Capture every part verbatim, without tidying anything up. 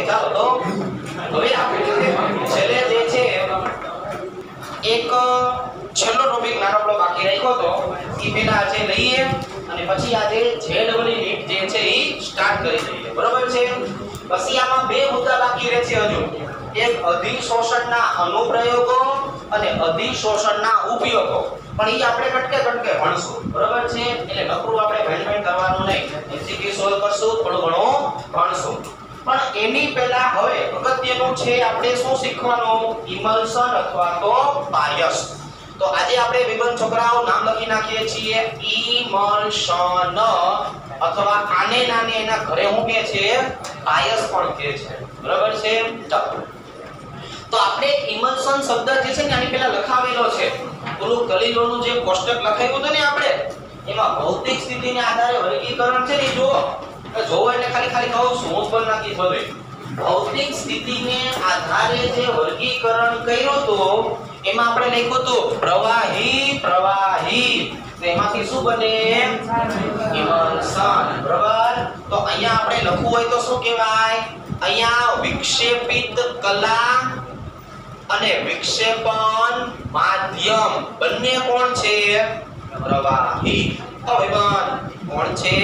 ચાલો તો હવે આપણે છેલ્લે જે છે એક છેલ્લો ટોપિક નાનકડો બાકી રાખ્યો તો એ પેલા આજે લઈએ અને પછી આજે જે ડબલ નીટ જે છે એ સ્ટાર્ટ કરી દઈએ, બરોબર છે? પછી આમાં બે મુદ્દા બાકી રહે છે હજુ, એક અધિશોષણના અનુપ્રયોગો અને અધિશોષણના ઉપયોગો, પણ એ આપણે કટકે કટકે ભણશું, બરોબર છે? એટલે નકરું આપણે ભણવાનું કરવાનું નહીં, એમસીક્યુ સોલ્વ કરશું, થોડું ઘણું ભણશું. પણ એની પહેલા હવે અગત્યનું છે આપણે શું શીખવાનું? ઇમલ્શન અથવા તો બાયસ. તો આજે આપણે વિબંધ છોકરાઓ નામ લખી નાખીએ છીએ ઇમલ્શન, અથવા આને નાને એના ઘરે હું કહે છે બાયસ પણ કહે છે, બરાબર છે? ચાલો તો આપણે ઇમલ્શન શબ્દ જે છે ને આની પહેલા લખાવેલો છે, પૂરું કલીલોનું જે કોષ્ટક લખાયું હતું ને આપણે, એમાં ભૌતિક સ્થિતિને આધારે વર્ગીકરણ છે ને જુઓ, જોવો એટલે ખાલી ખાલી કહું છું, હું પણ નાખી બધું. ભૌતિક સ્થિતિને આધારે જે વર્ગીકરણ કર્યું હતું એમાં આપણે લખ્યું હતું પ્રવાહી પ્રવાહી, તો એમાંથી શું બને? ઇમલ્શન, બરાબર? તો અહીંયા આપણે લખવું હોય તો શું કહેવાય? અહીંયા વિક્ષેપિત કલા અને વિક્ષેપણ માધ્યમ બંને કોણ છે? પ્રવાહી. તો વિબંધ કોણ છે?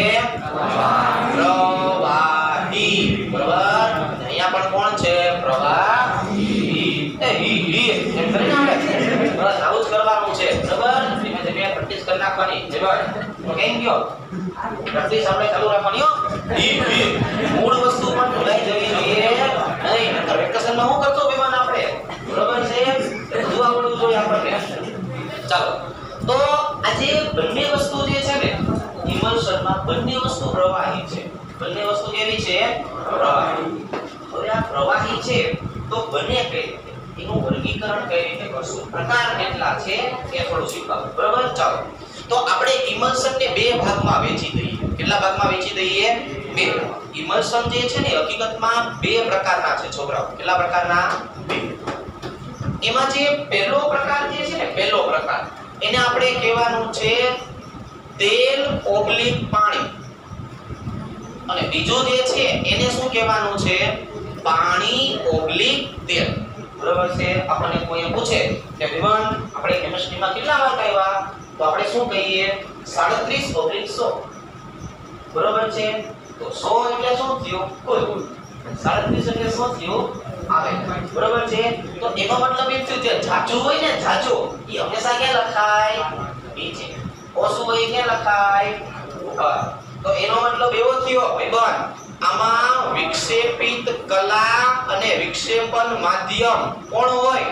પ્રવાહી, બરાબર? અહીંયા પણ કોણ છે? પ્રવાહી. એ હી હી એમ કરીને આપણે બસ આવું જ કરવાનું છે, બરાબર? ધીમે ધીમે પ્રેક્ટિસ કરી નાખવાની. બરાબર? તો કેમ ગયો? પ્રેક્ટિસ આપણે ચાલુ રાખવાની હો. હી હી મૂળ વસ્તુ પણ ભૂલાઈ જવી જોઈએ નહીં, નકર વેકેશનમાં શું કરતો વિમાન આપણે, બરાબર છે? બધું આવડવું જોઈએ આપણને. ચાલો તો આજે બંને વસ્તુ જે છે ને ઇમલ્શનમાં, બંને વસ્તુ પ્રવાહી છે. બંને વસ્તુ કેવી છે? પ્રવાહી. હવે આ પ્રવાહી છે તો બને કઈ રીતે, એનું વર્ગીકરણ કઈ રીતે કરશું, પ્રકાર કેટલા છે એ થોડું શીખવાનું, બરાબર? ચાલો તો આપણે ઇમલ્શનને બે ભાગમાં વહેંચી દઈએ. કેટલા ભાગમાં વહેંચી દઈએ? બે. ઇમલ્શન જે છે ને હકીકતમાં બે પ્રકારના છે છોકરાઓ. કેટલા પ્રકારના? બે. એમાં જે પહેલો પ્રકાર જે છે ને, પહેલો પ્રકાર એને આપણે કહેવાનું છે તેલ ઓગલિક પાણી, અને બીજું જે છે એને શું કહેવાનું છે? પાણી ઓગલિક તેલ, બરાબર છે? આપણને કોઈ પૂછે કે વિવાન આપણે કેમિસ્ટ્રીમાં કેટલા માર્ક આવ્યા, તો આપણે શું કહીએ? સાડત્રીસ ઓગલિક સો, બરાબર છે? તો સો એટલે શું થયું? કુલ. સાડત્રીસ એટલે શું થયું? આવે, બરાબર છે? તો એનો મતલબ એમ થયું કે જાજુ હોય ને, જાજુ એ હંમેશા ક્યાં લખાય? નીચે. ઓછું હોય ક્યાં લખાય? ઉપર. તો એનો મતલબ એવો થયો ભાઈબંધ, આમાં વિક્ષેપિત કલા અને વિક્ષેપણ માધ્યમ કોણ હોય?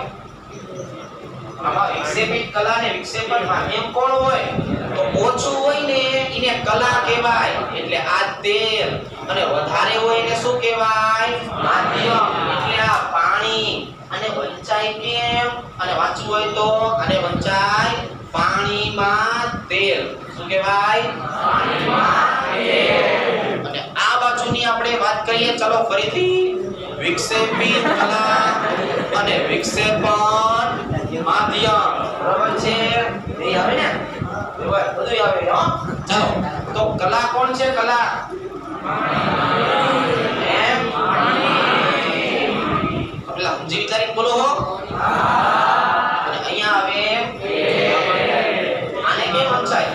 આમાં વિક્ષેપિત કલા અને વિક્ષેપણ માધ્યમ કોણ હોય? તો ઓછું હોય ને એને કલા કહેવાય, એટલે આ તેલ, અને વધારે હોય એને શું કહેવાય? માધ્યમ, એટલે આ પાણી. અને વંચાય કેમ? અને વાંચવું હોય તો આને વંચાય પાણીમાં તેલ. શું કહેવાય? પાણીમાં તેલ. અને આ બાજુની આપણે વાત કરીએ, ચાલો ફરીથી વિક્ષેપિત કલા અને વિક્ષેપણ માધ્યમ, બરાબર છે? એ આવે ને, બરાબર? બધું આવે હો. ચાલો તો કલા કોણ છે? કલા એમ પેલા સમજી વિચારીને બોલો હો. અને અહીંયા આવે આને કેમ વંચાય?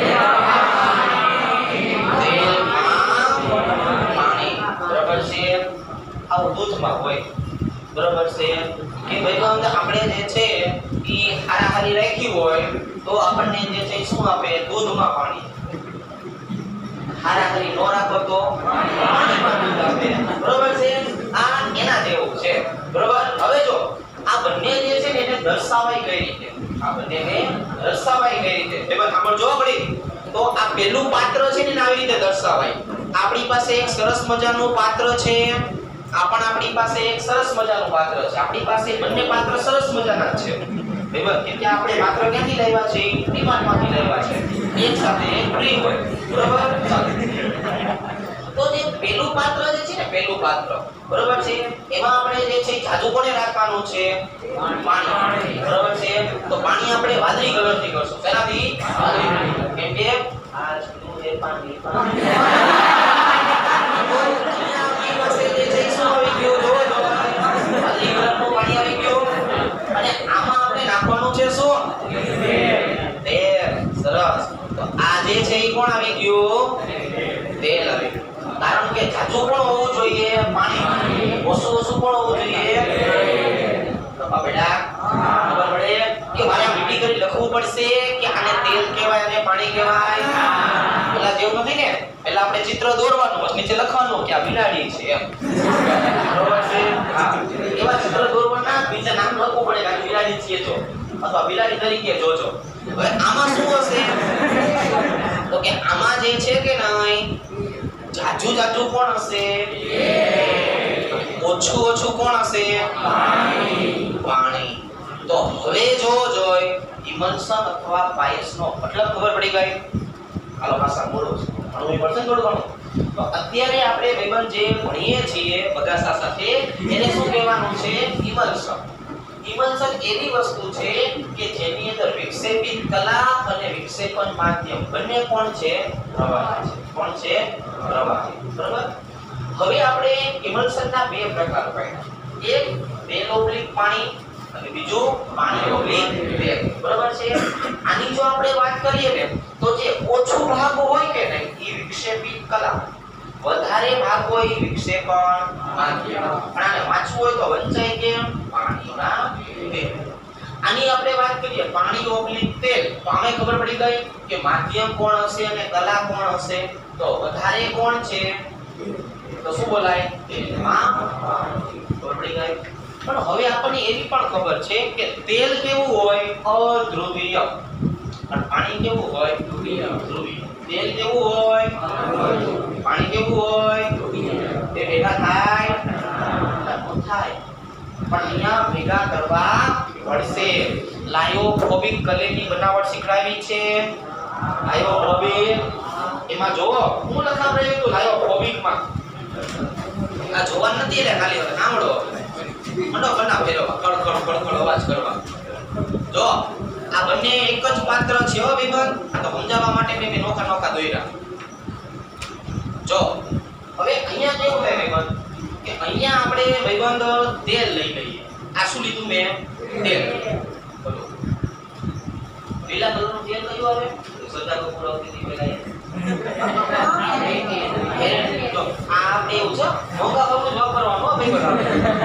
તેલમાં પાણી, બરાબર છે? આવું દૂધમાં હોય, બરાબર છે? કે ભાઈબંધ આપણે જે છે એ હારાહારી રાખી હોય તો આપણને જે છે શું આપે? દૂધમાં પાણી. હારાહારી નો રાખો તો પાણીમાં દૂધ આપે, બરાબર છે? આ એના જેવું છે, બરાબર? હવે જો આ બંને જે છે ને એને દર્શાવાય કઈ રીતે? આ બંનેને દર્શાવાય કઈ રીતે? ભાઈબંધ સાંભળજો પડી. તો આ પહેલું પાત્ર છે ને આવી રીતે દર્શાવાય. આપણી પાસે એક સરસ મજાનું પાત્ર છે, આ પણ આપણી પાસે એક સરસ મજાનું પાત્ર છે. આપણી પાસે બંને પાત્ર સરસ મજાના છે, બરાબર? કે કે આપણે પાત્ર ક્યાંથી લાવ્યા છે? ડિમાન્ડમાંથી લાવ્યા છે. એક સાથે એક ફ્રી હોય, બરાબર? તો જે પહેલું પાત્ર જે છે ને, પહેલું પાત્ર, બરાબર છે? એમાં આપણે જે છે જાજુ કોને રાખવાનું છે? પાણી, બરાબર છે? તો પાણી આપણે વાદળી કલરથી કરશું. શેનાથી? વાદળી. કેમ કે આ જુનું જે પાણી પાણી જાજુ પણ હોવું જોઈએ પાણી, ઓછું ઓછું પણ હોવું જોઈએ તો બેટા ખબર પડે કે મારે મીઠી કરી લખવું પડશે કે આને તેલ કહેવાય અને પાણી કહેવાય. પેલા જેવું નથી ને, પેલા આપણે ચિત્ર દોરવાનું પછી નીચે લખવાનું કે આ બિલાડી છે એમ. બરોબર છે? હા, એવા ચિત્ર દોરવાના, બીજા નામ લખવું પડે કે આ બિલાડી છે જો, અથવા બિલાડી તરીકે જોજો. હવે આમાં શું હશે તો કે આમાં જે છે કે નહીં જાજુ જાજુ કોણ હશે, ઓછું ઓછું કોણ હશે, પાણી. તો હવે જો જોઈ ઇમલ્શન અથવા પાયસનો મતલબ ખબર પડી ગઈ. હાલો પાછા બોલો ભણવું પડશે થોડું ઘણું. તો અત્યારે આપણે ભાઈબંધ જે ભણીએ છીએ બગાસા સાથે એને શું કહેવાનું છે, ઇમલ્શન. ઇમલ્શન એવી વસ્તુ છે કે જેની અંદર વિક્ષેપિત કલા અને વિક્ષેપન માધ્યમ બંને કોણ છે, પ્રવાહી છે. કોણ છે, પ્રવાહી. બરાબર. હવે આપણે ઇમલ્શનના બે પ્રકાર પાડ્યા. એક તેલ ઓબ્લિક પાણી અને બીજું પાણી ઓબ્લિક તેલ. બરાબર છે. આની જો આપણે વાત કરીએ ને તો જે ઓછો ભાગ હોય કે નહીં એ વિક્ષેપિત કલા, વધારે ભાગ હોય વિક્ષેપણ માધ્યમ. પણ આને વાંચવું હોય તો વંચાય કેમ, પાણીના તેલ. આની આપણે વાત કરીએ પાણી ઓબ્લિક તેલ તો આમે ખબર પડી ગઈ કે માધ્યમ કોણ હશે અને કલા કોણ હશે. તો વધારે કોણ છે તો શું બોલાય, તેલમાં પાણી. ખબર પડી ગઈ. પણ હવે આપણને એવી પણ ખબર છે કે તેલ કેવું હોય, અધ્રુવીય, અને પાણી કેવું હોય, ધ્રુવીય. ધ્રુવીય. તેલ કેવું હોય, પાણી કેવું હોય, તે ભેગા થાય થાય પણ અહીંયા ભેગા કરવા પડશે. લાયોફોબિક કલેની બનાવટ શીખડાવી છે. લાયોફોબિક એમાં જોવો હું લખાવડાવ્યું હતું લાયોફોબિક માં. આ જોવાનું નથી એટલે ખાલી હવે સાંભળો. મંડો કના ફેરવા કડ કડ કડ કડ અવાજ કરવા. જો આ બંને એક જ પાત્ર છે હો વિભાગ. આ તો સમજાવવા માટે મેં બે નોખા નોખા દોર્યા. જો હવે અહીંયા કેવું થાય વિભાગ કે અહીંયા આપણે ભાઈબંધ તેલ લઈ લઈએ. આ શું લીધું મેં, તેલ. બોલો લીલા કલરનું તેલ કયું આવે, શ્રદ્ધા કપૂર આવતી હતી પેલા. તો આ આપણે એવું છે મોંઘા કપૂર જોબ કરવાનો ભાઈબંધ.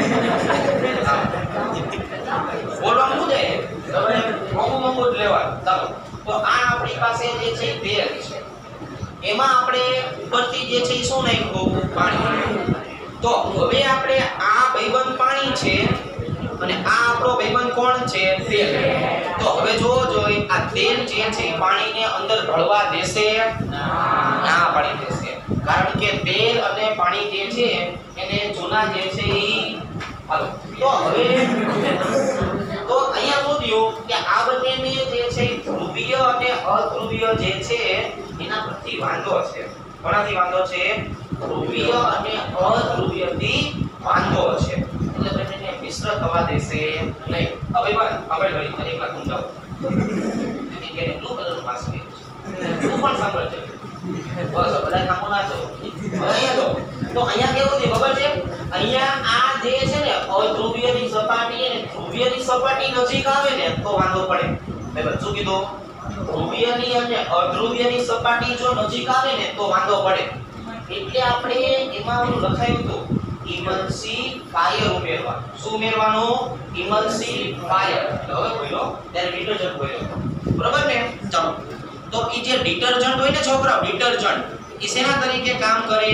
બોલવાનું શું છે તમે મોંઘું મોંઘું જ લેવાનું. ચાલો તો આ આપણી પાસે જે છે તેલ છે, એમાં આપણે ઉપરથી જે છે શું નાખ્યું, પાણી. તો હવે આપણે આ ભાઈબંધ પાણી છે અને આ આપણો ભાઈબંધ કોણ છે, તેલ. તો હવે જો જોઈ આ તેલ જે છે પાણીને અંદર ભળવા દેશે, ના પાડી દેશે. કારણ કે તેલ અને પાણી જે છે એને જૂના જે છે ઈ હાલો. તો હવે તો અહીંયા શું થયું કે આ બંનેને જે છે ધ્રુવીય અને અધ્રુવીય જે છે એના પરથી વાંધો છે. કોનાથી વાંધો છે, ધ્રુવીય અને અધ્રુવીયથી વાંધો છે. એટલે બંનેને મિશ્ર થવા દેશે નહીં. હવે વાત આપણે ઘણી ફરી એકલા સમજાવો. તેથી કે બ્લુ કલરનું માસ્ક છે. તું પણ સાંભળજો. બસ બધા કામો ના જો. અહીંયા જો તો અહીંયા કેવું છે ખબર છે, અહીંયા આ જે છે ને અધ્રુવીયની સપાટી અને ધ્રુવીયની સપાટી નજીક આવે ને તો વાંધો પડે. મેં બધું કીધું ધ્રુવીયની અને અધ્રુવીયની સપાટી જો નજીક આવે ને તો વાંધો પડે. એટલે આપણે એમાં ઓલું લખાયું હતું ઇમલ્સિફાયર ઉમેરવા. શું ઉમેરવાનું, ઇમલ્સિફાયર. હવે બોલો ત્યારે ડિટર્જન્ટ બોલ્યો બરાબર ને. ચાલો તો ઈ જે ડિટર્જન્ટ હોય ને છોકરાઓ, ડિટર્જન્ટ ઈ શેના તરીકે કામ કરે,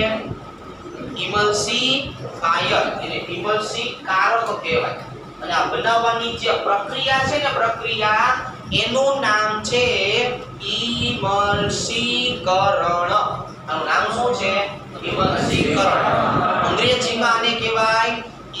ઇમલ્સિફાયર એટલે ઇમલ્સિકારક કહેવાય. અને આ બનાવવાની જે પ્રક્રિયા છે ને પ્રક્રિયા એનું નામ છે ઇમલ્સીકરણ. આનું નામ શું છે, ઇમલ્સીકરણ. અંગ્રેજીમાં આને કહેવાય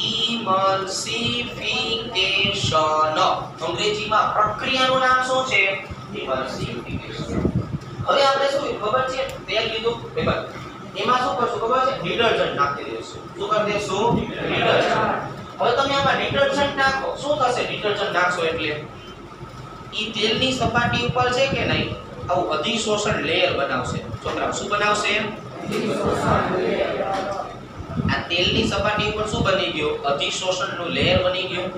ઇમલ્સિફિકેશન. અંગ્રેજીમાં પ્રક્રિયાનું નામ શું છે, ઇમલ્સિફિકેશન. હવે આપણે શું ખબર છે, તેલ લીધું પેપર, એમાં શું કરશું ખબર છે, ડિટર્જન્ટ નાખી દઈશું. શું કરી દઈશું, ડિટર્જન્ટ. હવે તમે આમાં ડિટર્જન્ટ નાખો, શું થશે, ડિટર્જન્ટ નાખશો એટલે ઈ તેલની સપાટી ઉપર છે કે નહીં આવું અધિશોષણ લેયર બનાવશે. છોકરાઓ શું બનાવશે, અધિશોષણ લેયર. આ તેલની સપાટી ઉપર શું બની ગયું, અધિશોષણનું લેયર બની ગયું.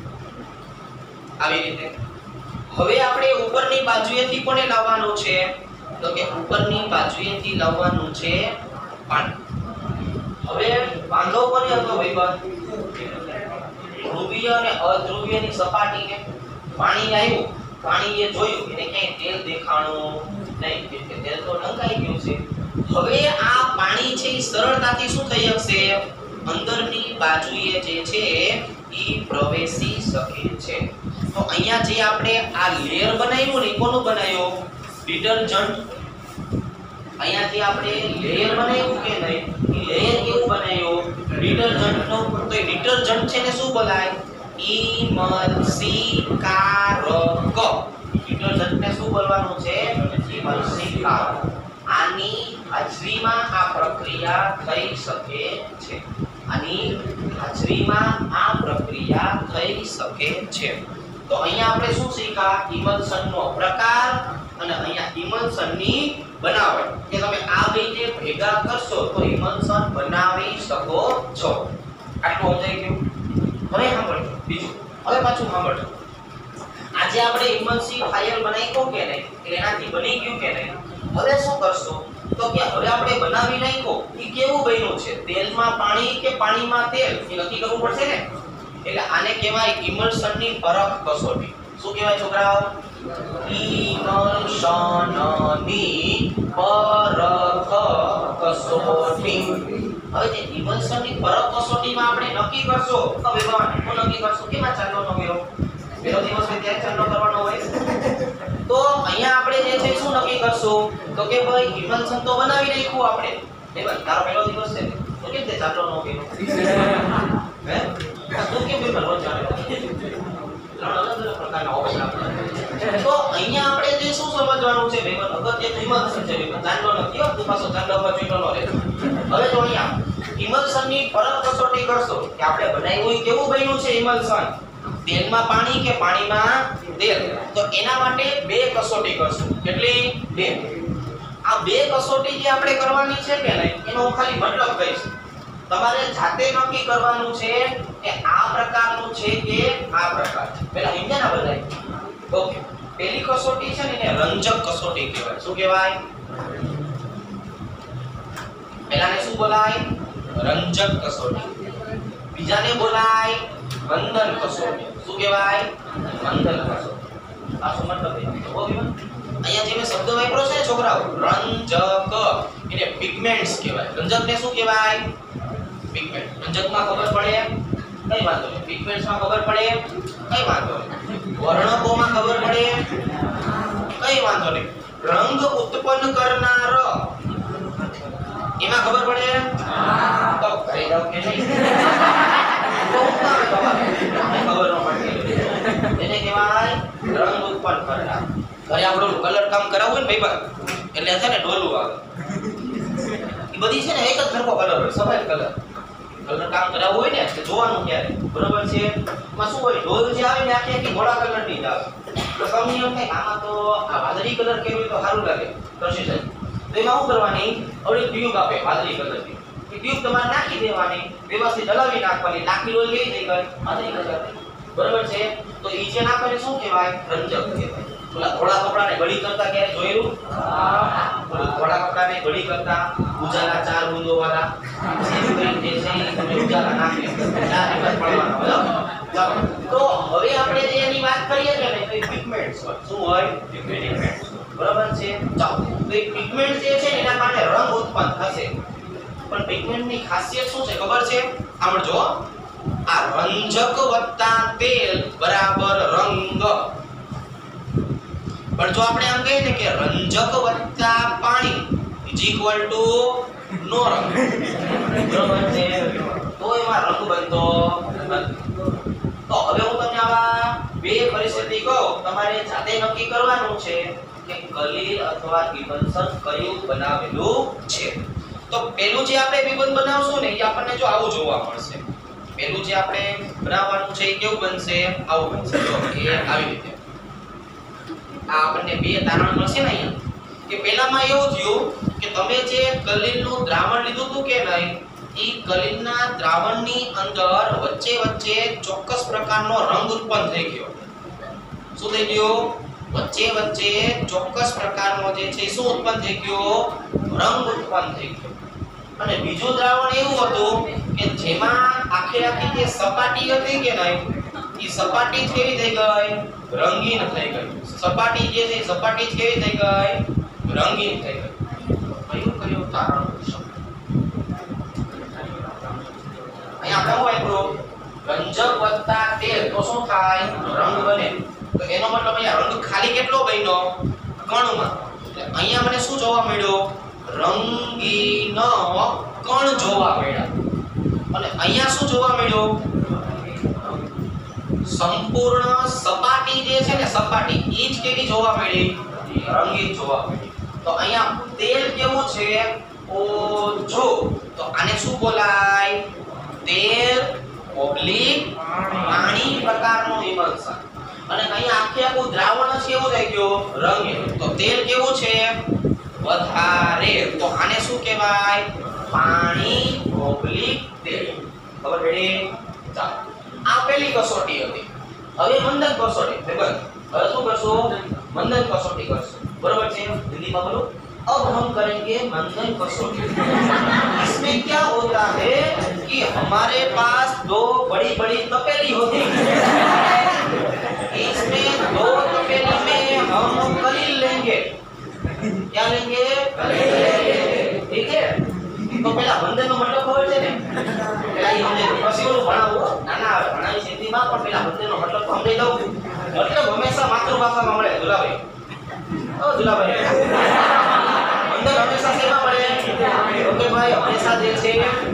આવી રીતે હવે આપણે ઉપરની બાજુએથી કોને લાવવાનું છે, તો કે ઉપરની બાજુએથી લાવવાનું છે પાણી. હવે વાંધો કોને હતો ભાઈબંધ? ધ્રુવીય અને અધ્રુવીયની સપાટીને પાણી આવ્યું, પાણીએ જોયું એને ક્યાંય તેલ દેખાણું નહીં, કે તેલ તો ઢંકાઈ ગયું છે. હવે આ પાણી છે એ સરળતાથી શું થઈ શકશે? અંદરની બાજુએ જે છે ઈ પ્રવેશી શકે છે. તો અહીંયા જે આપણે આ લેયર બનાવ્યું ને કોનું બનાવ્યું? ડિટર્જન્ટ. અહીંયા જે આપણે લેયર બનાવ્યું કે નહીં, ઈ લેયર કેવું બનાવ્યું? ડિટર્જન્ટનો. તો એ ડિટર્જન્ટ છે ને શું બોલાય? ઇમલ્સીકારક. ડિટર્જન્ટને શું બોલવાનું છે? ઇમલ્સીકારક. આની હાજરીમાં આ પ્રક્રિયા થઈ શકે છે. આની હાજરીમાં આ પ્રક્રિયા થઈ શકે છે. તો અહીંયા આપણે શું શીખ્યા? ઇમલ્શનનો પ્રકાર અને અહીંયા ઇમલ્શનની બનાવટ. કે તમે આ બેને ભેગા કરશો તો ઇમલ્શન બનાવી શકો છો. આટલું સમજાઈ ગયું? હવે સાંભળો બીજું. હવે પાછું સાંભળો. આજે આપણે ઇમલ્સિફાયર બનાવ્યો કે નહીં, એટલે એનાથી બની ગયું કે નહીં. હવે શું કરશો? તો કે હવે આપણે બનાવી નાખ્યો એ કેવું બન્યું છે? તેલમાં પાણી કે પાણીમાં તેલ? એ નક્કી કરવું પડશે ને. એટલે આને કહેવાય ઇમલ્શનની પરખ કસોટી. શું કહેવાય છોકરાઓ? ઇમલ્શનની પરખ કસોટી. હવે જે ઇમલ્શનની પરખ કસોટીમાં આપણે નક્કી કરશો તો વિભાગ હું નક્કી કરશો કે માં ચાલો નો મેરો પેલો દિવસ હોય ત્યારે ચાલો કરવાનો હોય. તો અહીંયા આપણે જે છે શું નક્કી કરશું? તો કે ભાઈ ઇમલ્શન તો બનાવી નાખ્યું આપણે. એ ભાઈ તારો પહેલો દિવસ છે તો કેમ તે ચાલો નો મેરો? હે તો કેમ બે ભરવા ચાલે? ત્રણ અલગ અલગ પ્રકારના ઓપ્શન આપણે. તો અહીંયા આપણે જે શું સમજવાનું છે ભાઈ? અગત્ય તો ઇમલ્શન છે ભાઈ, ચાંદલો નથી હો. તું પાછો ચાંદલો પર ચૂંટો ન રહે. હવે તો અહીંયા ઇમલ્શનની પરખ કસોટી કરશો કે આપણે બનાવ્યું કેવું બન્યું છે ઇમલ્શન? તેલમાં પાણી કે પાણીમાં તેલ? તો એના માટે બે કસોટી કરશું. કેટલી? બે. આ બે કસોટી જે આપણે કરવાની છે કે નહીં એનો હું ખાલી મતલબ કહીશ. તમારે જાતે નક્કી કરવાનું છે કે આ પ્રકારનું છે કે આ પ્રકાર છે. પહેલા સમજ્યા ને બધાય? ઓકે. પહેલી કસોટી છે ને એને રંજક કસોટી કહેવાય. શું કહેવાય? પહેલાને શું બોલાય? રંજક કસોટી. બીજાને બોલાય મંદન કસોટી. શું કહેવાય? મંદન કસોટી. આ શું મતલબ છે? તો અહીંયા જે મેં શબ્દ વાપર્યો છે છોકરાઓ, રંજક, એને પિગમેન્ટ્સ કહેવાય. રંજકને શું કહેવાય? પિગમેન્ટ. રંજકમાં ખબર પડે? કઈ વાંધો નહીં. પિગમેન્ટ્સમાં ખબર પડે? કઈ વાંધો નહીં. વર્ણકોમાં ખબર પડે? કઈ વાંધો નહીં. રંગ ઉત્પન્ન કરનાર એમાં ખબર પડે? તો કહી દઉં કે નહીં? તો ઉતારે તમારે ખબર ન પડે. એને કહેવાય રંગ ઉત્પન્ન કરનાર. ઘરે આપણું કલર કામ કરાવવું ને ભાઈ, એટલે છે ને ડોલું આવે. એ બધી છે ને એક જ સરખો કલર હોય, સફેદ કલર. કલર કામ કરાવવું હોય ને તો જોવાનું ક્યારે, બરોબર છે? એમાં શું હોય? ડોલ જે આવે ને આખી આખી ઘોડા કલરની જ આવે. તો તમને એમ થાય આમાં તો આ વાદળી કલર કેવો તો સારું લાગે કરશી સાહેબ. તો એમાં શું કરવાની? અવળી ટ્યુબ આપે વાદળી કલરની. એ ટ્યુબ તમારે નાખી દેવાની, વ્યવસ્થિત હલાવી નાખવાની. નાખી ડોલ કેવી થઈ ગઈ? વાદળી કલરની. બરોબર છે? તો ઈ જે નાખે શું કહેવાય? રંજક કહેવાય. ઓલા થોડા કપડાને ઘડી કરતા ક્યારે જોયેલું? હા, થોડા કપડાને ઘડી કરતા ઉજાલા ચાર બુંદો વાળા જે છે તમે ઉજાલા નાખે ચાર દિવસ પડવાનો. ચાલો તો હવે આપણે જે એની વાત કરીએ છે ને તો એ પિગમેન્ટ્સ હોય. શું હોય? પિગમેન્ટ્સ. બરાબર છે? ચાલો તો એ પિગમેન્ટ જે છે એના કારણે રંગ ઉત્પન્ન થશે. પણ પિગમેન્ટની ખાસિયત શું છે ખબર છે? સાંભળજો. આ રંજક વત્તા તેલ બરાબર રંગ. પણ જો આપણે આમ કહીએ ને કે રંજક વત્તા પાણી ઇઝ ઇક્વલ ટુ નો રંગ, બરોબર છે? તો એમાં રંગ બનતો નથી. તો હવે હું તમને આવા બે પરિસ્થિતિ કહું, તમારે જાતે નક્કી કરવાનું છે કે કલીલ અથવા ઇમલ્શન કયું બનાવેલું છે. તો પહેલું જે આપણે વિબંધ બનાવશું ને એ આપણને જો આવું જોવા મળશે. પહેલું જે આપણે બનાવવાનું છે એ કેવું બનશે? આવું બનશે. જો કે આવી રીતે આ આપણને બે તારણ મળશે ને અહીંયા. કે પહેલામાં એવું થયું કે તમે જે કલીલનું દ્રાવણ લીધું હતું કે નહીં, એ કલીલના દ્રાવણની અંદર વચ્ચે વચ્ચે ચોક્કસ પ્રકારનો રંગ ઉત્પન્ન થઈ ગયો. શું થઈ ગયો? વચ્ચે વચ્ચે ચોક્કસ પ્રકારનો જે છે શું ઉત્પન્ન થઈ ગયો? રંગ ઉત્પન્ન થઈ ગયો. અને બીજું દ્રાવણ એવું હતું કે જેમાં આખે આખી જે સપાટી હતી કે નહીં ઈ સપાટી કેવી થઈ ગઈ રંગીન થઈ ગઈ સપાટી જે છે સપાટી કેવી થઈ ગઈ રંગીન થઈ ગઈ કયું કયું તારણ અહીંયા કેવું વાપરો રંજક વત્તા તેલ તો શું થાય રંગ બને તો એનો મતલબ અહીંયા રંગ ખાલી કેટલો બન્યો કણમાં અહીંયા મને શું જોવા મળ્યો રંગીન કણ જોવા મળ્યા અને અહીંયા શું જોવા મળ્યું સંપૂર્ણ સપાટી જે છે ને સપાટી ઈ જ કેવી જોવા મળી રંગીન જોવા મળી તો અહીંયા તેલ કેવું છે ઓછું તો આને શું બોલાય તેલ ઓબ્લિક પાણી પ્રકારનું ઇમલ્શન અને અહીંયા આખે આખું દ્રાવણ છે કેવું થઈ ગયું રંગીન તો તેલ કેવું છે વધારે તો આને શું કહેવાય પાણી ઓબ્લિક તેલ ખબર પડી ચાલો આ પહેલી કસોટી હતી હવે મંદન કસોટી બરાબર હવે શું કરશું मंदन कसौटी करશું बराबर છે हिंदी में बोलो अब हम करेंगे मंदन कसौटी इसमें क्या होता है कि हमारे पास दो बड़ी बड़ी तपेली होती है इसमें दो तपेली में हम कलील लेंगे क्या लेंगे कलील लेंगे ठीक है तो पहला मंदन નો મતલબ ખબર છે ને પહેલા ઈ સમજે પછી ઓલું ભણાવો ના ના ભણાવી હિન્દી માં પણ પહેલા મંદન નો મતલબ સમજી દઉં मतलब हमेशा मातृभाषा में મળે દુલાભાઈ ઓ દુલાભાઈ મંદન હંમેશા શેમાં મળે ઓકે ભાઈ હંમેશા જે છે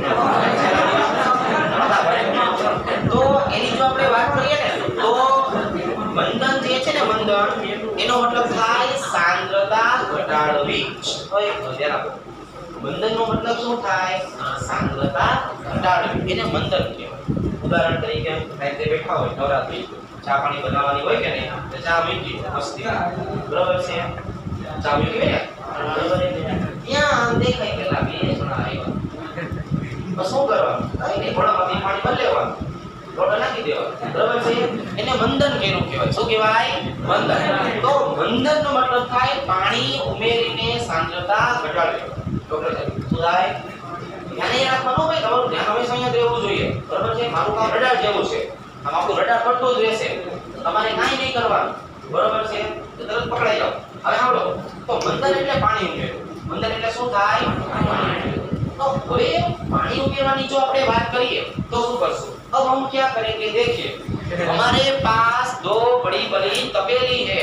તો એની જો આપણે વાત કરીએ ને તો મંદન જે છે ને મંદન એનો મતલબ થાય સાંદ્રતા ઘટાડવી ઓય ધ્યાન આપો મંદન નો મતલબ શું થાય સાંદ્રતા ઘટાડવી એને મંદન કહેવાય ઉદાહરણ તરીકે કાંઈ બેઠા હોય નવરાત્રી ચા પાણી બનાવવાની હોય કે નહીં તો ચા મીઠી મસ્તી બરાબર છે ચા મીઠી ને બરાબર ત્યાં દેખાય કે લાગે સોના આવ્યા બસ શું કરવાનું કઈ નહીં ઘોડામાંથી પાણી ભરી લેવાનું લોટો નાખી દેવાનો બરાબર છે એને મંદન કર્યું કહેવાય શું કહેવાય મંદન તો મંદન નો મતલબ થાય પાણી ઉમેરીને સાંદ્રતા ઘટાડવી ડોક્ટર સાહેબ શું થાય ધ્યાન રાખવાનું ભાઈ તમારું ધ્યાન હંમેશા અહીંયા રહેવું જોઈએ બરાબર છે મારું કામ રડાર જેવું છે આમ આપણું રડાર પડતું જ રહેશે તમારે કાંઈ નહીં કરવાનું બરોબર છે તો તરત પકડાઈ જાવ હવે સાંભળો તો મંદન એટલે પાણી ઉમેરવું મંદન એટલે શું થાય તો હવે પાણી ઉમેરવાની જો આપણે વાત કરીએ તો શું કરશું अब हम क्या करेंगे देखिए हमारे पास दो बड़ी बड़ी तपेली है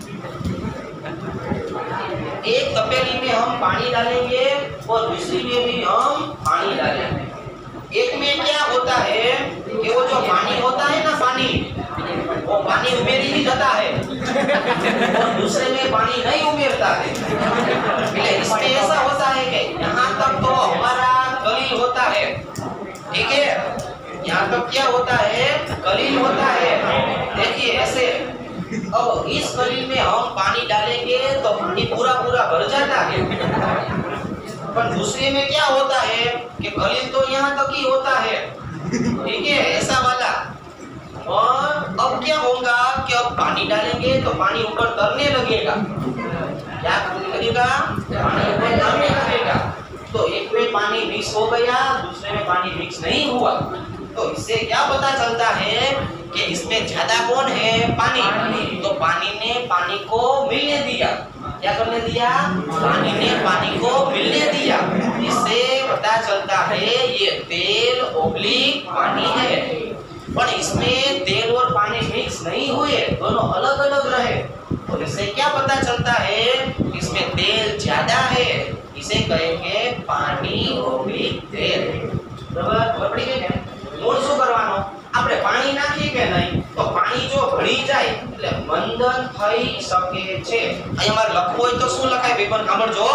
एक तपेली में हम पानी डालेंगे और दूसरी में भी हम पानी डालेंगे एक में क्या होता है कि वो जो पानी होता है ना पानी वो पानी उमेर ही जाता है और दूसरे में पानी नहीं उमेरता है इसमें ऐसा होता है कि यहाँ तक तो हमारा कलील होता है ठीक है यहाँ तक क्या होता है कलील होता है देखिए ऐसे अब इस कलील में हम पानी डालेंगे तो पानी पूरा पूरा भर जाता है पर दूसरे में क्या होता है कि कलील तो यहाँ तक ही होता है ठीक है ऐसा वाला और अब क्या होगा कि अब पानी डालेंगे तो पानी ऊपर तरने लगेगा क्या लगेगा पानी ऊपर तरने लगेगा तो एक में पानी मिक्स हो गया दूसरे में पानी मिक्स नहीं हुआ तो इससे क्या पता चलता है कि इसमें ज्यादा कौन है पानी तो पानी ने पानी को मिलने दिया क्या करने दिया पानी ने पानी को मिलने दिया इससे पता चलता है ये तेल ओब्लिक पानी है पर इसमें तेल और पानी मिक्स नहीं हुए दोनों अलग अलग रहे तो इससे क्या पता चलता है इसमें तेल ज्यादा है इसे कहेंगे पानी ओब्लिक तेल बराबर खबर पड़ी गई ने मूળ શું કરવાનો આપણે પાણી નાખી કે નહીં તો પાણી જો ભળી જાય એટલે મંદન થઈ શકે છે અહીંયા મારે લખવું હોય તો શું લખાય ભાઈ સાંભળજો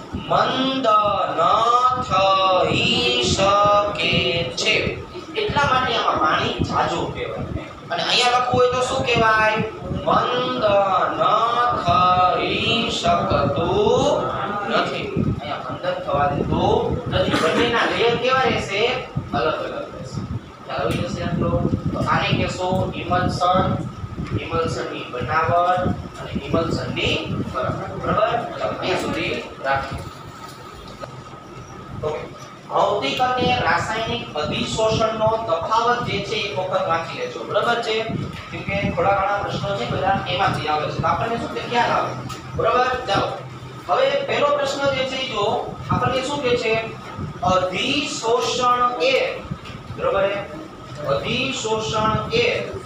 મંદન થઈ શકે છે એટલા માટે આમાં પાણી જાજુ કહેવાય અને અહીંયા લખવું હોય તો શું કહેવાય મંદન થઈ શકતું નથી અહીંયા મંદન થવા દેતું નથી બંનેના લેયર કેવા રહેશે અલગ અલગ આવી જશે આટલો તો આને કહેશો ઇમલ્શન ઇમલ્શનની બનાવટ અને ઇમલ્શનની બરાબર બરાબર અહીંયા સુધી રાખીએ ઓકે ભૌતિક અને રાસાયણિક અધિશોષણનો તફાવત જે છે એક વખત વાંચી લેજો, બરાબર છે? કેમ કે થોડા ઘણા પ્રશ્નો છે બધા એમાંથી આવે છે, તો આપણને શું કે ખ્યાલ આવે, બરાબર? ચાલો હવે પહેલો પ્રશ્ન જે છે જો આપણને શું કહે છે, અધિશોષણ એ, બરાબર છે? અધિશોષણ એ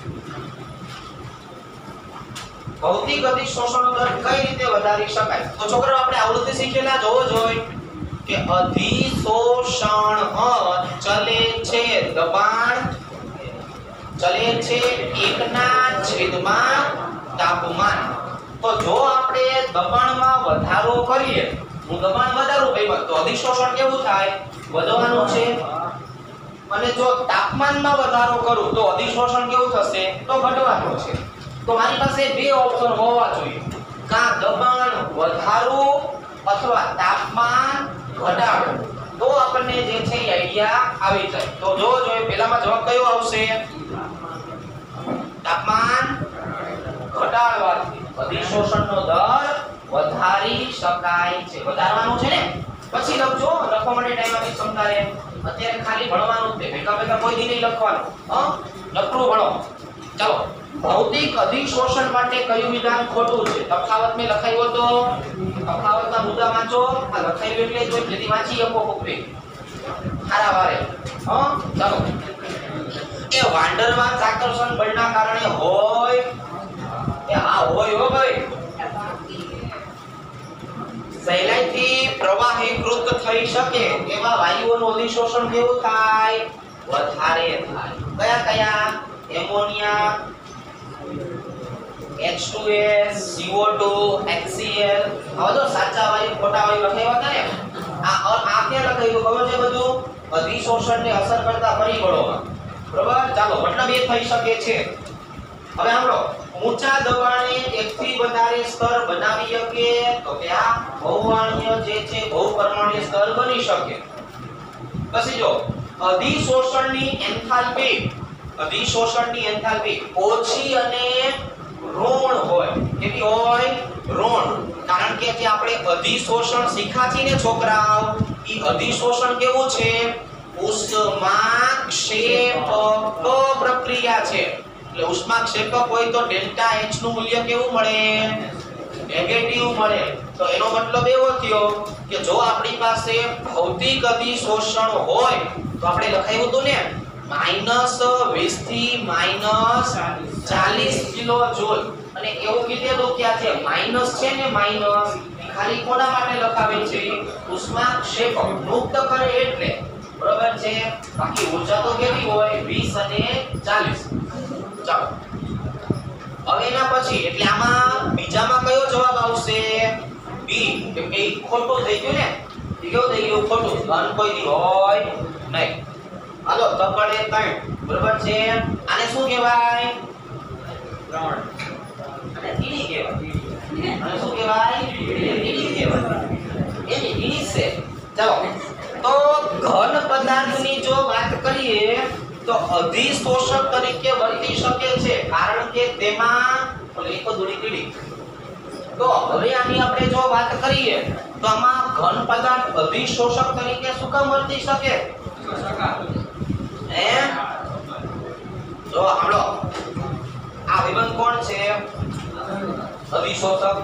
ભૌતિક અધિશોષણ દર કઈ રીતે વધારી શકાય? તો છોકરાઓ આપણે આવૃત્તિ શીખેલા જોવો જોઈએ કે અધિશોષણ ચલે છે દબાણ, ચલે છે એકના છેદમાં તાપમાન. તો જો આપણે દબાણમાં વધારો કરીએ, હું દબાણ વધારું ભાઈ, તો અધિશોષણ કેવું થાય? વધવાનું છે. અને જો તાપમાનમાં વધારો કરું તો અધિશોષણ કેવું થશે? તો ઘટવાનું છે. તો મારી પાસે બે ઓપ્શન હોવા જોઈએ, કાં દબાણ વધારવું અથવા તાપમાન ઘટાડવું. તો આપણને જે છે આઈડિયા આવી જાય. તો જો જો પહેલામાં જવાબ કયો આવશે? તાપમાન ઘટાડવાથી અધિશોષણનો દર વધારી શકાય છે. વધારવાનું છે ને? પછી લખજો, લખવા માટે ટાઈમ આપી ક્ષમતા રહે. અત્યારે ખાલી ભણવાનું જ છે, ભેગા ભેગા કોઈ દી નહીં લખવાનું. હા, લખવું ભણો. ચાલો, ભૌતિક અધિશોષણ માટે કયું વિધાન ખોટું છે? તફાવત મેં લખાયો તો તફાવતના મુદ્દા વાંચો. આ લખાયું એટલે જો જેથી વાંચી શકો કોપી હારા વારે. હા, ચાલો. એ વાંડરવાન આકર્ષણ બળના કારણે હોય, એ આ હોય હો ભાઈ, સહેલાઈથી પ્રવાહીકૃત થઈ શકે એવા વાયુઓનું અધિશોષણ કેવું થાય? વધારે થાય. કયા કયા? Ammonia, H two S, C O two, H C L. હવે જો સાચા વાયુ ખોટા વાયુ લખાવ્યા હતા ને, આ આ ક્યાં લખાયું ખબર છે? બધું અધિશોષણને અસર કરતા પરિબળોમાં, બરાબર? ચાલો, મતલબ એ થઈ શકે છે. હવે સાંભળો, ઊંચા દબાણે એકથી વધારે સ્તર બનાવી શકે તો કે આ બહુવાણીય જે છે બહુપરમાણ્વીય સ્તર બની શકે. પછી જો અધિશોષણની એન્થાલ્પી, અધિશોષણની એન્થાલ્પી ઓછી અને ઋણ હોય. કેટલી હોય? ઋણ. કારણ કે જે આપણે અધિશોષણ શીખ્યા છીએ ને છોકરાઓ, ઈ અધિશોષણ કેવું છે? ઉષ્માક્ષેપક પ્રક્રિયા છે. એટલે ઉષ્માક્ષેપક હોય તો ડેલ્ટા એચ નું મૂલ્ય કેવું મળે? નેગેટિવ મળે. તો એનો મતલબ એવો થયો કે જો આપણી પાસે ભૌતિક અધિશોષણ હોય તો આપણે લખાયું હતું ને માઈનસ વીસ થી માઈનસ ચાલીસ કિલો જૂલ. અને એવું કીધેલું કે આ જે માઈનસ છે ને, માઈનસ ખાલી કોના માટે લખાવે છે? ઉષ્માક્ષેપક મુક્ત કરે એટલે, બરાબર છે? બાકી ઊર્જા તો કેવી હોય? વીસ અને ચાલીસ. ચાલો, હવે એના પછી એટલે આમાં બીજામાં કયો જવાબ આવશે? બી. કેમ કે ખોટું થઈ ગયું ને, કેવું થઈ ગયું? ખોટું. ધન કોઈ દી હોય નહીં. હાલો, તબડે ત્રણ, બરાબર છે? આને શું કહેવાય? ત્રણ. અને તીડી કહેવાય. આને શું કહેવાય? તીડી કહેવાય. એની તીડી છે. ચાલો, તો ઘન પદાર્થની જો વાત કરીએ તો અધિશોષક તરીકે વર્તી શકે છે, કારણ કે તેમાં એક દૂરી તીડી. તો હવે આની આપણે જો વાત કરીએ તો આમાં ઘન પદાર્થ અધિશોષક તરીકે શું કામ વર્તી શકે? હે? જો સાંભળો, આ વિબંધ કોણ છે? અધિશોષક.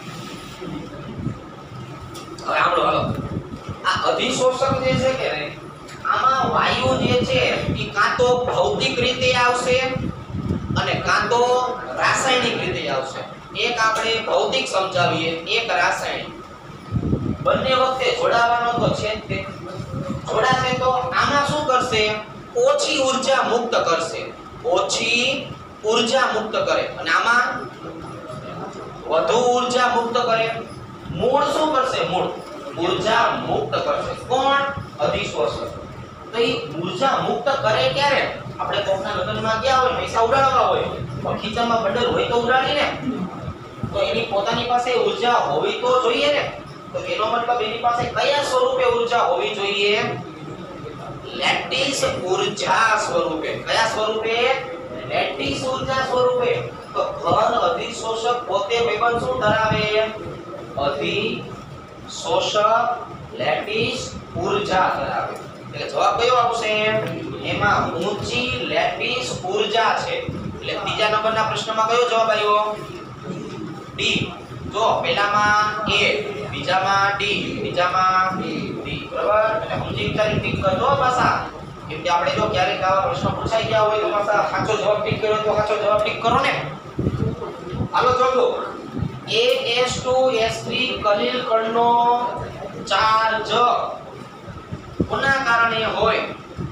હવે સાંભળો, હાલો, આ અધિશોષક જે છે કે નહીં, આમાં વાયુ જે છે એ કાં તો ભૌતિક રીતે આવશે અને કાં તો રાસાયણિક રીતે આવશે. એક આપણે ભૌતિક સમજાવીએ, એક રાસાયણિક. બંને વખતે જોડાવાનો તો છે જ તે. જોડાશે તો આમાં શું કરશે? ઓછી ઊર્જા મુક્ત કરશે. ઓછી ઊર્જા મુક્ત કરે. અને આમાં વધુ ઊર્જા મુક્ત કરે. મૂળ શું કરશે? મૂળ ઊર્જા મુક્ત કરશે. કોણ? અધિશોષક. તો એ ઊર્જા મુક્ત કરે ક્યારે? આપણે કોકના લગ્નમાં ગયા હોય, પૈસા ઉડાડવા હોય, તો ખીચામાં બંડલ હોય તો ઉડાડી ને. તો એની પોતાની પાસે ઊર્જા હોવી તો જોઈએ ને. તો એનો મતલબ એની પાસે કયા સ્વરૂપે ઊર્જા હોવી જોઈએ? લેટિસ ઊર્જા સ્વરૂપે. કયા સ્વરૂપે? લેટિસ ઊર્જા સ્વરૂપે. તો ઘન અધિશોષક પોતે ભાઈબંધ શું ધરાવે? અધિશોષક લેટિસ ઊર્જા ધરાવે. એટલે જવાબ કયો આવશે? એમાં ઊંચી લેટિસ ઊર્જા છે. એટલે ત્રીજા નંબરના પ્રશ્નમાં કયો જવાબ આવ્યો? ડી. જો પહેલામાં એ, બીજામાં ડી, ત્રીજામાં ડી. બરાબર? એટલે સમજી વિચારી ટીક કરજો પાછા. કેમ કે આપણે જો ક્યારેક આવા પ્રશ્ન પૂછાઈ ગયા હોય તો પાછા સાચો જવાબ ટીક કર્યો તો સાચો જવાબ ટીક કરો ને. હાલો જોજો. A S two S three કલિલ કણનો ચાર્જ કોના કારણે હોય?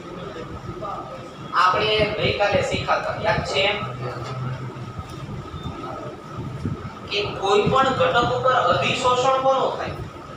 આપણે ગઈકાલે શીખ્યા યાદ છે કે કોઈ પણ ઘટક ઉપર અધિશોષણ કોનું થાય?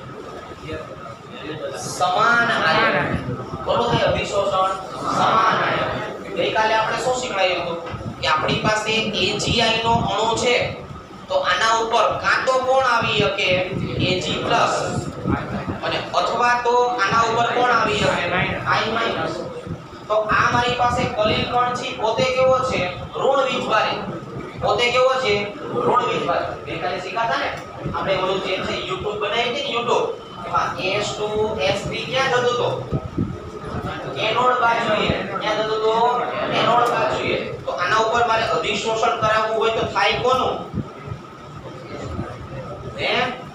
સમાન આયન. કોનું થાય અધિશોષણ? સમાન આયન. ગઈકાલે આપણે શું શીખવાયું હતું કે આપણી પાસે Agi નો અણુ છે તો આના ઉપર કાં તો કોણ આવી શકે? Ag પ્લસ, અને અથવા તો આના ઉપર કોણ આવી શકે? I minus. તો આ મારી પાસે કલિલ કણ છે, પોતે કેવો છે? ઋણ વીજભારી. પોતે કેવો છે? ઋણ વીજભારી. ગઈકાલે શીખ્યા ને આપણે ઓલું જે છે YouTube બનાવી હતી ને YouTube, એમાં S two S three ક્યાં જતો તો? એનોડ બાજુએ. ક્યાં જતો તો? એનોડ બાજુએ. તો આના ઉપર મારે અધિશોષણ કરાવવું હોય તો થાય કોનું? હે?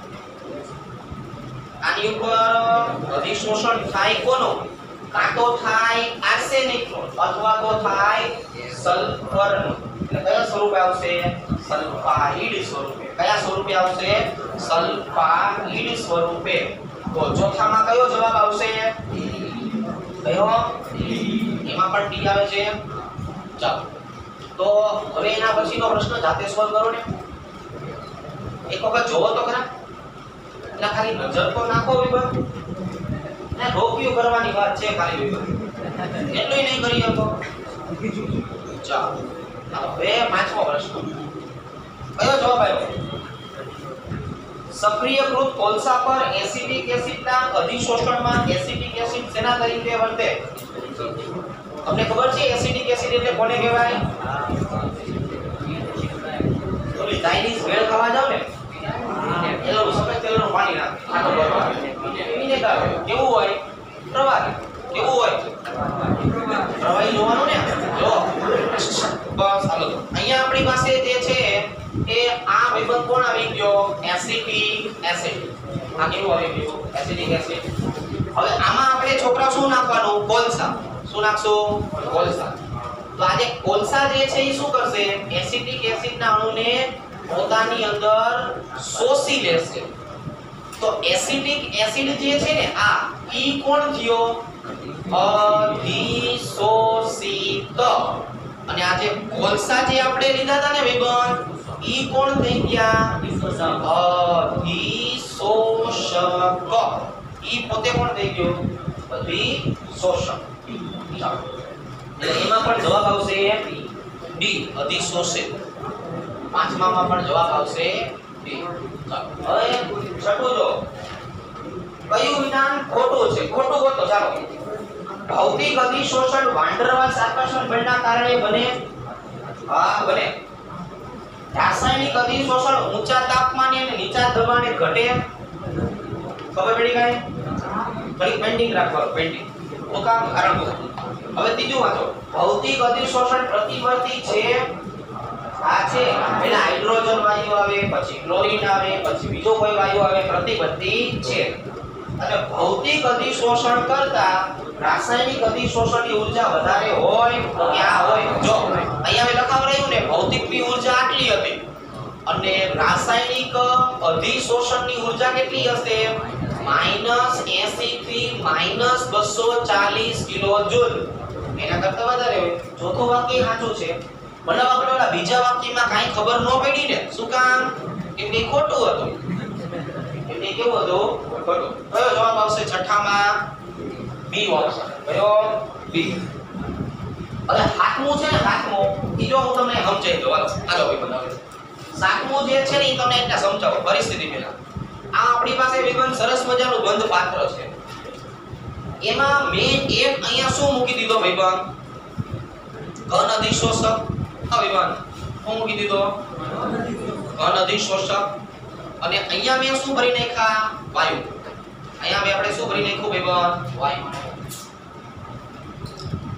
આની ઉપર અધિશોષણ થાય કોનું? કાં તો થાય આર્સેનિક નું અથવા તો થાય સલ્ફર નું. એટલે કયા સ્વરૂપે આવશે? સલ્ફાઇડ સ્વરૂપે. કયા સ્વરૂપે આવશે? સલ્ફાઇડ સ્વરૂપે. તો ચોથામાં કયો જવાબ આવશે? કયો? એમાં પણ ડી આવે છે. ચાલો તો હવે એના પછીનો પ્રશ્ન જાતે સોલ્વ કરો ને. એક વખત જોવો તો ખરા. એટલે ખાલી નજર તો નાખો વિભાગ. ને રોક્યુ કરવાની વાત છે ખાલી વિભાગ. એટલું નહીં કરી શકો. ચાલો હવે પાંચમો પ્રશ્ન. કયો જવાબ આવ્યો? સક્રિયકૃત કોલસા પર એસિટિક એસિડના અધિશોષણમાં એસિટિક એસિડ શેના તરીકે વર્તે? તમને ખબર છે એસિટિક એસિડ એટલે કોને કહેવાય? ઓલી ચાઇનીઝ ભેળ ખાવા જાવ ને, એનું સફેદ તેલનું પાણી નાખે ખાટો કરવા. એને કાઢે કેવું હોય? પ્રવાહી. કેવું હોય? પ્રવાહી જોવાનું ને. જો બસ હાલો. અહીંયા આપણી પાસે જે છે એ આ વિભાગ કોણ આવી ગયો? Acetic acid. આ કેવું આવી ગયું? Acetic acid. હવે આમાં આપણે છોકરા શું નાખવાનું? કોલસા. શું નાખશું? કોલસા. તો આ જે કોલસા જે છે એ શું કરશે? એસિટિક એસિડના અણુને પોતાની અંદર શોષી લેશે. તો એસિટિક એસિડ જે છે ને આ ઈ કોણ થયો? અધિશોષિત. અને આ જે કોલસા જે આપણે લીધા હતા ને વિબંધ, ઈ કોણ થઈ ગયા? અધિશોષક. ઈ પોતે કોણ થઈ ગયો? અધિશોષક. એમાં પણ જવાબ આવશે ડી, અધિશોષિત. પાંચમામાં પણ જવાબ આવશે ડી. હવે છઠ્ઠું જો. કયું વિધાન ખોટું છે? ખોટું ગોતો. ચાલો. ભૌતિક અધિશોષણ વાંડરવાલ્સ આકર્ષણ બળના કારણે બને? હા બને. રાસાયણિક અધિશોષણ ઊંચા તાપમાને અને નીચા દબાણે ઘટે? ખબર પડી કાંઈ? થોડી પેન્ડિંગ રાખવાનું. પેન્ડિંગ તો કામ કારણ તો. હવે ત્રીજું વાંચો. ભૌતિક અધિશોષણ પ્રતિવર્તી છે. આ છે એના હાઇડ્રોજન વાયુ આવે, પછી ક્લોરીન આવે, પછી બીજો કોઈ વાયુ આવે, પ્રતિવર્તી છે. અને ભૌતિક અધિશોષણ કરતા રાસાયણિક અધિશોષણની ઊર્જા વધારે હોય તો ક્યાં હોય? જો અહીંયા મેં લખાવરાયું ને ભૌતિકની ઊર્જા આટલી હતી અને રાસાયણિક અધિશોષણની ઊર્જા કેટલી હશે? માઈનસ એંસી થી માઈનસ બસો ચાલીસ કિલોજૂલ. એના કરતા વધારે હોય. ચોથું વાક્ય સાચું છે. મને આપણે ઓલા બીજા વાક્યમાં કાઈ ખબર ન પડી ને. શું કામ? કેમ કે ખોટું હતું. કેમ કે કેવું હતું? ખોટું. કયો જવાબ આવશે છઠ્ઠામાં? બી ઓપ્શન. કયો? બી. હવે સાતમું છે ને, સાતમું ઈ જો હું તમને સમજાવી દઉં. હાલો હાલો ભાઈ બનાવો. સાતમું જે છે ને ઈ તમને একটা સમજાવો પરિસ્થિતિ પહેલા. આ આપણી પાસે વિબંધ સરસ મજાનું બંધ પાત્ર છે. એમાં મેં એક અહીંયા શું મૂકી દીધો વિબંધ? ઘન અધિશોષક. આ વિબંધ શું મૂકી દીધો? ઘન અધિશોષક. અને અહીંયા મેં શું ભરી નાખ્યા? વાયુ. અહીંયા મેં આપણે શું ભરી નાખ્યું વિબંધ? વાયુ.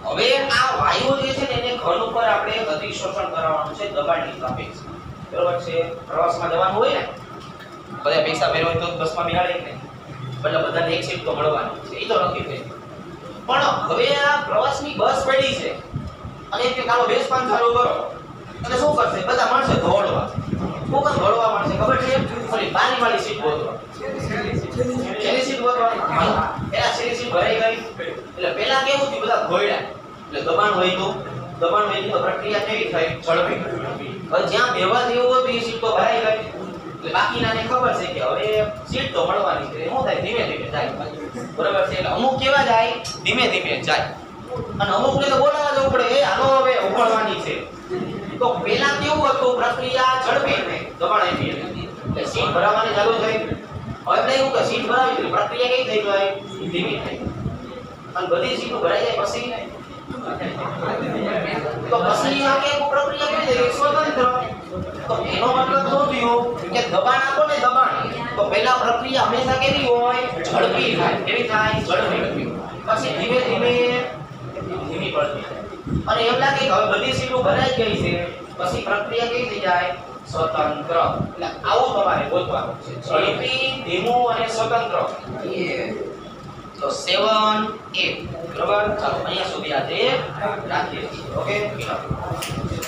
હવે આ વાયુ જે છે ને એને ઘન ઉપર આપણે અધિશોષણ કરાવવાનું છે દબાણની સાપેક્ષે. બરોબર છે? પ્રવાસમાં જવાનું હોય ને બધા પૈસા ભર્યા હોય તો બસમાં બેહાડે કે નહીં, એટલે બધાને એક સીટ તો મળવાની છે, એ તો નક્કી થઈ. પણ હવે આ પ્રવાસની બસ પડી છે અને એક કાલો બેસપાન ચાલુ કરો એટલે શું કરશે? બધા માણસો દોડવા. કોણ દોડવા માણસે ખબર છે? ઓલી પાણી વાળી સીટ ગોતવા. છેલ્લી સીટ ગોતવાની. એના છેલ્લી સીટ ભરાઈ ગઈ એટલે પેલા કેવું થયું? બધા ઘોડ્યા. એટલે દબાણ હોય તો દબાણ હોય તો પ્રક્રિયા કેવી થાય? ઝડપી. હવે જ્યાં બેવા જેવું હતું એ સીટ તો ભરાઈ ગઈ એટલે બાકીનાને ખબર છે કે હવે સીટ તો મળવાની છે. શું થાય? ધીમે ધીમે જાય. બરાબર છે? એટલે અમુક કેવા જાય? ધીમે ધીમે જાય. અને અમુકને તો બોલાવવા જવું પડે, એ હાલો હવે ઉપાડવાની છે. તો પેલા કેવું હતું? પ્રક્રિયા ઝડપી થઈ, દબાણ આપી એટલે સીટ ભરાવાની ચાલુ થઈ. હવે એવું કે સીટ ભરાવી એટલે પ્રક્રિયા કઈ થઈ ગઈ? ધીમી થઈ. અને બધી સીટો ભરાઈ જાય પછી તો પછી આ કે પ્રક્રિયા કેવી થઈ? સ્વતંત્ર. તો એનો મતલબ શું થયો કે દબાણ આપો ને દબાણ તો પહેલા પ્રક્રિયા હંમેશા કેવી હોય? ઝડપી થાય. કેવી થાય? ઝડપી. પછી ધીમે ધીમે ધીમી પડતી અને એમ લાગે કે હવે બધી સીટો ભરાઈ ગઈ છે પછી પ્રક્રિયા કેવી થઈ જાય? સ્વતંત્ર. એટલે આવું તમારે ગોતવાનું છે. ઝડપી, ધીમું અને સ્વતંત્ર. તો સેવન એ બરાબર. ચાલો અહીંયા સુધી આજે રાખીએ છીએ. ઓકે.